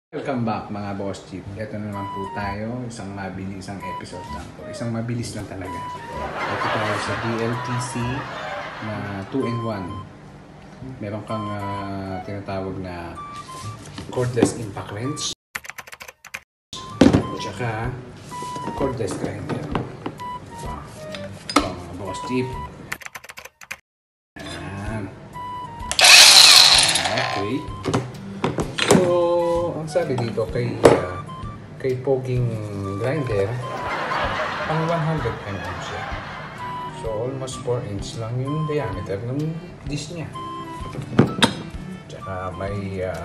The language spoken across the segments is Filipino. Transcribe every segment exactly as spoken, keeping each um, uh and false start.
Welcome back mga boss chief. Ito na naman po tayo, isang mabilis ang episode lang po. Isang mabilis lang talaga. Ito tayo sa D L T C na two in one. Meron kang uh, tinatawag na cordless impact wrench. Tsaka cordless grinder. So, ito mga boss chief. Ayan. Okay. So, ang sabi dito kay uh, kay Poging grinder, pang one hundred millimeters siya. So almost four inch lang yung diameter ng disc niya. Tsaka may uh,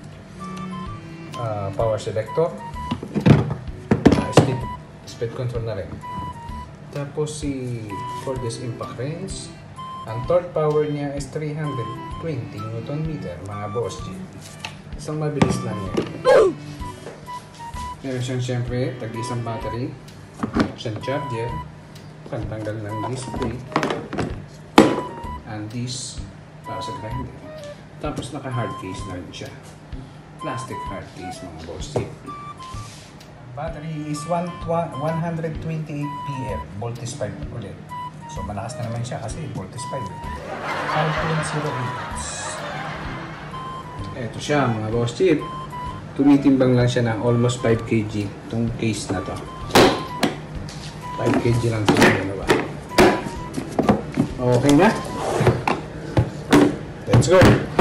uh, power selector, uh, speed, speed control na rin. Tapos si cordless impact wrench, ang torque power niya is three hundred twenty newton meter mga boss G. Isang mabilis lang yan. Meron siyang siyempre, tag-isang battery, siyang charger, pantanggal ng display, and this para sa grinder. Tapos naka-hard case na rin siya. Plastic hard case mga boss tip. Battery is one hundred twenty-eight P F, voltage five ulit. So malakas na naman siya kasi voltage five. five point zero eight. Ito siya mga boss chip. Tumitimbang lang siya ng almost five kilograms itong case na to. five kilograms lang siya. Ano ba? Okay na? Let's go!